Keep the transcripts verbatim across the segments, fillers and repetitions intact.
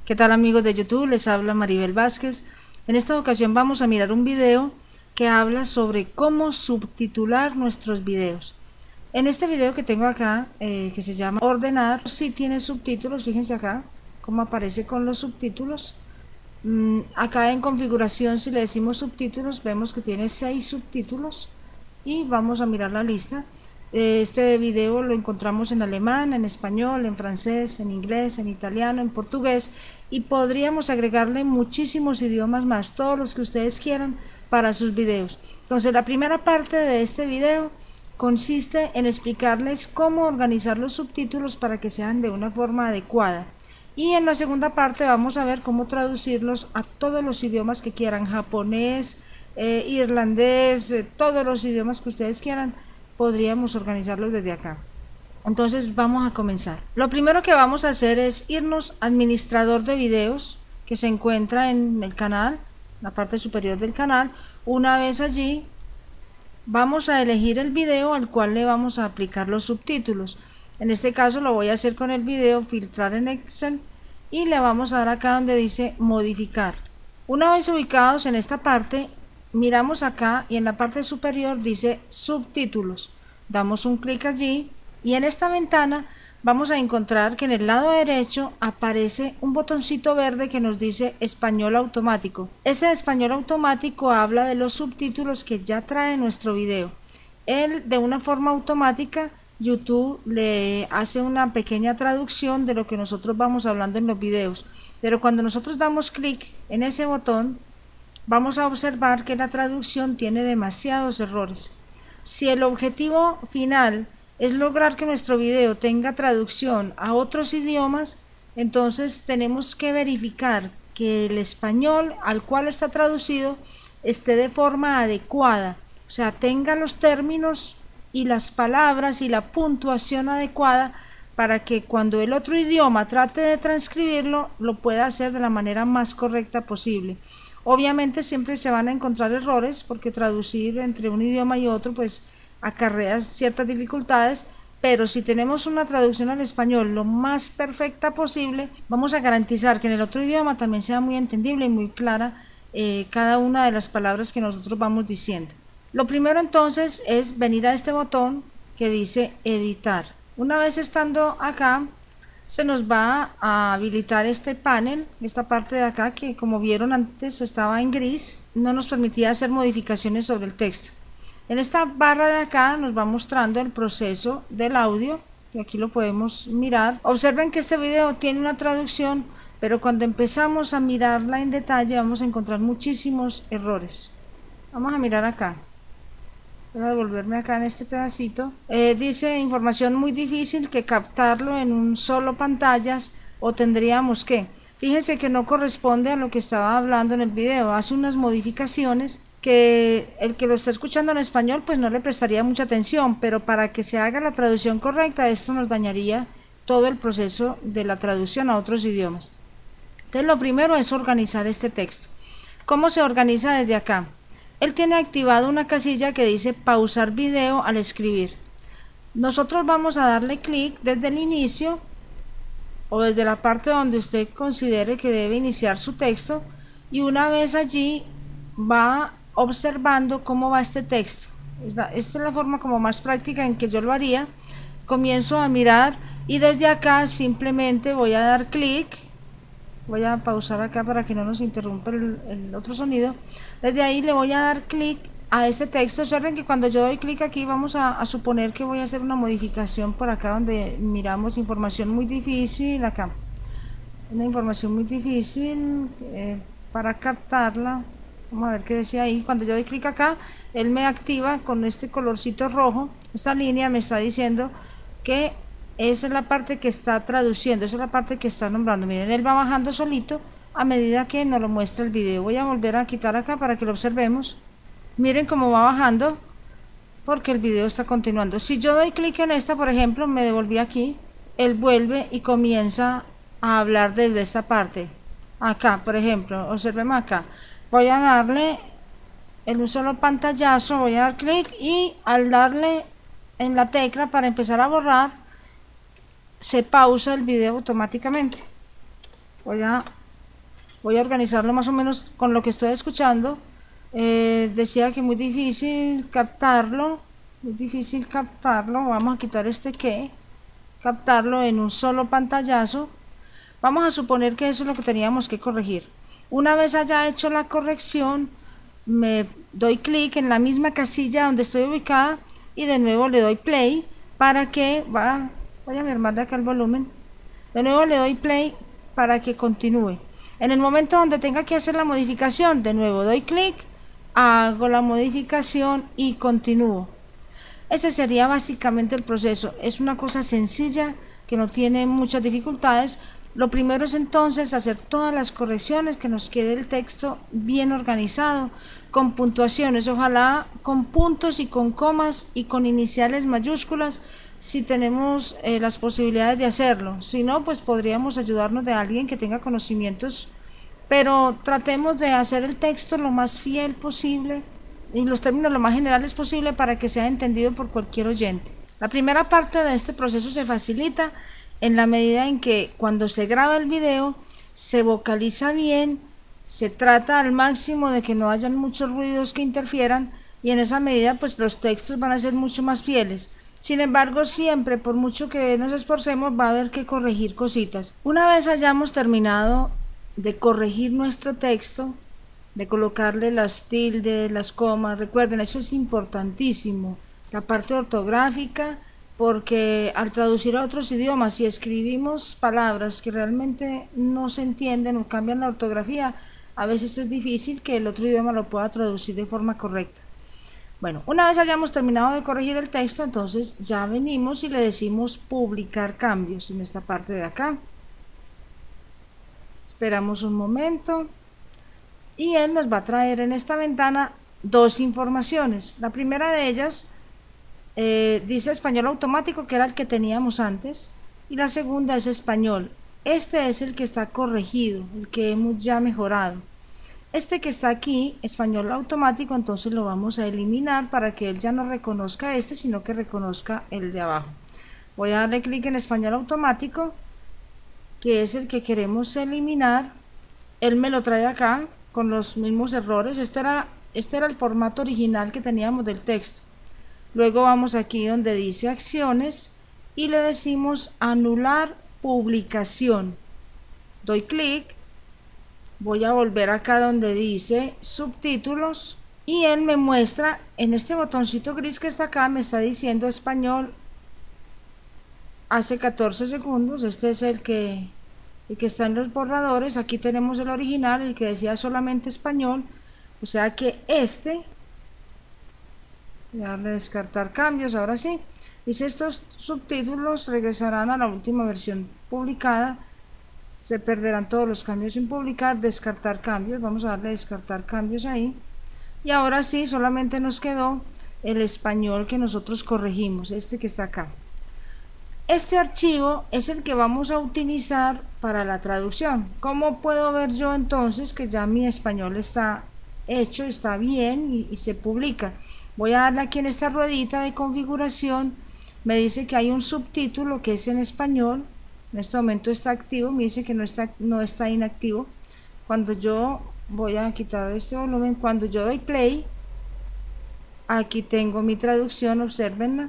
¿Qué tal amigos de YouTube? Les habla Maribel Vázquez. En esta ocasión vamos a mirar un video que habla sobre cómo subtitular nuestros videos. En este video que tengo acá, eh, que se llama Ordenar, sí tiene subtítulos, fíjense acá cómo aparece con los subtítulos. Mm, acá en configuración, si le decimos subtítulos, vemos que tiene seis subtítulos y vamos a mirar la lista. Este video lo encontramos en alemán, en español, en francés, en inglés, en italiano, en portugués, y podríamos agregarle muchísimos idiomas más, todos los que ustedes quieran para sus videos. Entonces la primera parte de este video consiste en explicarles cómo organizar los subtítulos para que sean de una forma adecuada, y en la segunda parte vamos a ver cómo traducirlos a todos los idiomas que quieran, japonés, eh, irlandés, eh, todos los idiomas que ustedes quieran. Podríamos organizarlos desde acá. Entonces vamos a comenzar. Lo primero que vamos a hacer es irnos a administrador de videos, que se encuentra en el canal, la parte superior del canal. Una vez allí vamos a elegir el video al cual le vamos a aplicar los subtítulos. En este caso lo voy a hacer con el video filtrar en Excel, y le vamos a dar acá donde dice modificar. Una vez ubicados en esta parte, miramos acá y en la parte superior dice subtítulos. Damos un clic allí y en esta ventana vamos a encontrar que en el lado derecho aparece un botoncito verde que nos dice español automático. Ese español automático habla de los subtítulos que ya trae nuestro video. Él, de una forma automática, YouTube le hace una pequeña traducción de lo que nosotros vamos hablando en los videos, pero cuando nosotros damos clic en ese botón vamos a observar que la traducción tiene demasiados errores. Si el objetivo final es lograr que nuestro video tenga traducción a otros idiomas, entonces tenemos que verificar que el español al cual está traducido esté de forma adecuada, o sea, tenga los términos y las palabras y la puntuación adecuada para que cuando el otro idioma trate de transcribirlo, lo pueda hacer de la manera más correcta posible. Obviamente siempre se van a encontrar errores, porque traducir entre un idioma y otro pues acarrea ciertas dificultades, pero si tenemos una traducción al español lo más perfecta posible, vamos a garantizar que en el otro idioma también sea muy entendible y muy clara eh, cada una de las palabras que nosotros vamos diciendo. Lo primero entonces es venir a este botón que dice editar. Una vez estando acá, se nos va a habilitar este panel, esta parte de acá que, como vieron antes, estaba en gris, no nos permitía hacer modificaciones sobre el texto. En esta barra de acá nos va mostrando el proceso del audio, y aquí lo podemos mirar. Observen que este video tiene una traducción, pero cuando empezamos a mirarla en detalle vamos a encontrar muchísimos errores. Vamos a mirar acá. Voy a devolverme acá en este pedacito. Eh, dice información muy difícil que captarlo en un solo pantallas, o tendríamos que. Fíjense que no corresponde a lo que estaba hablando en el video. Hace unas modificaciones que el que lo está escuchando en español pues no le prestaría mucha atención, pero para que se haga la traducción correcta, esto nos dañaría todo el proceso de la traducción a otros idiomas. Entonces lo primero es organizar este texto. ¿Cómo se organiza desde acá? Él tiene activado una casilla que dice pausar video al escribir. Nosotros vamos a darle clic desde el inicio o desde la parte donde usted considere que debe iniciar su texto, y una vez allí va observando cómo va este texto. Esta, esta es la forma como más práctica en que yo lo haría. Comienzo a mirar y desde acá simplemente voy a dar clic. Voy a pausar acá para que no nos interrumpa el, el otro sonido. Desde ahí le voy a dar clic a este texto. Observen que cuando yo doy clic aquí vamos a, a suponer que voy a hacer una modificación por acá donde miramos información muy difícil. Acá una información muy difícil eh, para captarla. Vamos a ver qué decía ahí. Cuando yo doy clic acá, él me activa con este colorcito rojo. Esta línea me está diciendo que esa es la parte que está traduciendo, esa es la parte que está nombrando. Miren, él va bajando solito a medida que nos lo muestra el video. Voy a volver a quitar acá para que lo observemos. Miren cómo va bajando, porque el video está continuando. Si yo doy clic en esta, por ejemplo, me devolví aquí, él vuelve y comienza a hablar desde esta parte. Acá, por ejemplo, observemos acá. Voy a darle en un solo pantallazo, voy a dar clic, y al darle en la tecla para empezar a borrar, se pausa el video automáticamente. voy a, voy a organizarlo más o menos con lo que estoy escuchando. Eh, decía que muy difícil captarlo, muy difícil captarlo. Vamos a quitar este que, captarlo en un solo pantallazo. Vamos a suponer que eso es lo que teníamos que corregir. Una vez haya hecho la corrección, me doy clic en la misma casilla donde estoy ubicada y de nuevo le doy play para que, va, voy a mermarle acá el volumen, de nuevo le doy play para que continúe. En el momento donde tenga que hacer la modificación, de nuevo doy clic, hago la modificación y continúo. Ese sería básicamente el proceso. Es una cosa sencilla que no tiene muchas dificultades. Lo primero es entonces hacer todas las correcciones, que nos quede el texto bien organizado, con puntuaciones, ojalá con puntos y con comas y con iniciales mayúsculas, si tenemos eh, las posibilidades de hacerlo. Si no, pues podríamos ayudarnos de alguien que tenga conocimientos, pero tratemos de hacer el texto lo más fiel posible y los términos lo más generales posible para que sea entendido por cualquier oyente. La primera parte de este proceso se facilita en la medida en que cuando se graba el video se vocaliza bien, se trata al máximo de que no hayan muchos ruidos que interfieran, y en esa medida pues los textos van a ser mucho más fieles. Sin embargo, siempre, por mucho que nos esforcemos, va a haber que corregir cositas. Una vez hayamos terminado de corregir nuestro texto, de colocarle las tildes, las comas, recuerden, eso es importantísimo, la parte ortográfica, porque al traducir a otros idiomas, si escribimos palabras que realmente no se entienden o cambian la ortografía, a veces es difícil que el otro idioma lo pueda traducir de forma correcta. Bueno, una vez hayamos terminado de corregir el texto, entonces ya venimos y le decimos publicar cambios en esta parte de acá. Esperamos un momento y él nos va a traer en esta ventana dos informaciones. La primera de ellas Eh, dice español automático, que era el que teníamos antes, y la segunda es español. Este es el que está corregido, el que hemos ya mejorado. Este que está aquí, español automático, entonces lo vamos a eliminar para que él ya no reconozca este, sino que reconozca el de abajo. Voy a darle clic en español automático, que es el que queremos eliminar. Él me lo trae acá con los mismos errores. Este era, este era el formato original que teníamos del texto. Luego vamos aquí donde dice acciones y le decimos anular publicación. Doy clic, voy a volver acá donde dice subtítulos y él me muestra en este botoncito gris que está acá, me está diciendo español hace catorce segundos. Este es el que, el que está en los borradores. Aquí tenemos el original, el que decía solamente español, o sea que este, voy a darle descartar cambios. Ahora sí, dice estos subtítulos regresarán a la última versión publicada, se perderán todos los cambios sin publicar. Descartar cambios, vamos a darle descartar cambios ahí, y ahora sí solamente nos quedó el español que nosotros corregimos, este que está acá. Este archivo es el que vamos a utilizar para la traducción. ¿Cómo puedo ver yo entonces que ya mi español está hecho, está bien y, y se publica? Voy a darle aquí en esta ruedita de configuración, me dice que hay un subtítulo que es en español, en este momento está activo, me dice que no está, no está inactivo. Cuando yo voy a quitar este volumen, cuando yo doy play, aquí tengo mi traducción, observenla.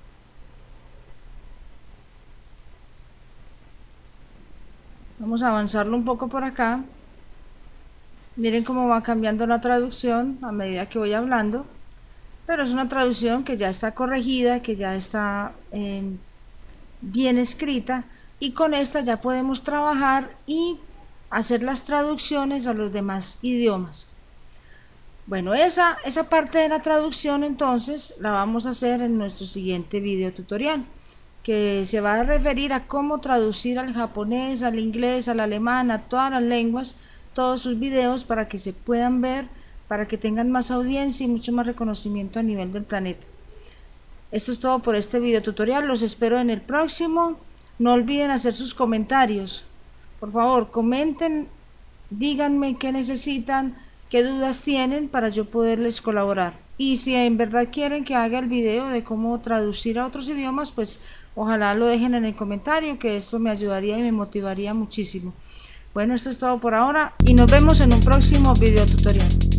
Vamos a avanzarlo un poco por acá. Miren cómo va cambiando la traducción a medida que voy hablando. Pero es una traducción que ya está corregida, que ya está eh, bien escrita, y con esta ya podemos trabajar y hacer las traducciones a los demás idiomas. Bueno, esa, esa parte de la traducción entonces la vamos a hacer en nuestro siguiente video tutorial, que se va a referir a cómo traducir al japonés, al inglés, al alemán, a todas las lenguas, todos sus videos para que se puedan ver, para que tengan más audiencia y mucho más reconocimiento a nivel del planeta. Esto es todo por este video tutorial, los espero en el próximo. No olviden hacer sus comentarios, por favor comenten, díganme qué necesitan, qué dudas tienen para yo poderles colaborar, y si en verdad quieren que haga el video de cómo traducir a otros idiomas, pues ojalá lo dejen en el comentario, que esto me ayudaría y me motivaría muchísimo. Bueno, esto es todo por ahora y nos vemos en un próximo video tutorial.